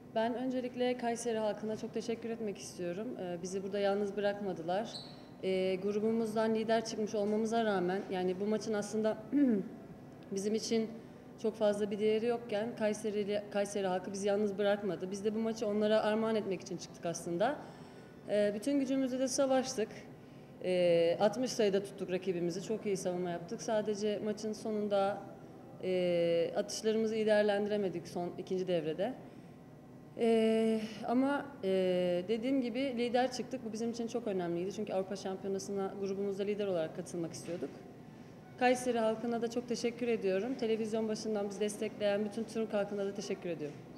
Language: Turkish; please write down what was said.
Ben öncelikle Kayseri halkına çok teşekkür etmek istiyorum. Bizi burada yalnız bırakmadılar. Grubumuzdan lider çıkmış olmamıza rağmen, yani bu maçın aslında bizim için çok fazla bir değeri yokken Kayseri halkı bizi yalnız bırakmadı. Biz de bu maçı onlara armağan etmek için çıktık aslında. Bütün gücümüzle de savaştık. 60 sayıda tuttuk rakibimizi. Çok iyi savunma yaptık. Sadece maçın sonunda atışlarımızı iyi değerlendiremedik son ikinci devrede. Ama dediğim gibi lider çıktık. Bu bizim için çok önemliydi. Çünkü Avrupa Şampiyonası'na grubumuzda lider olarak katılmak istiyorduk. Kayseri halkına da çok teşekkür ediyorum. Televizyon başından bizi destekleyen bütün Türk halkına da teşekkür ediyorum.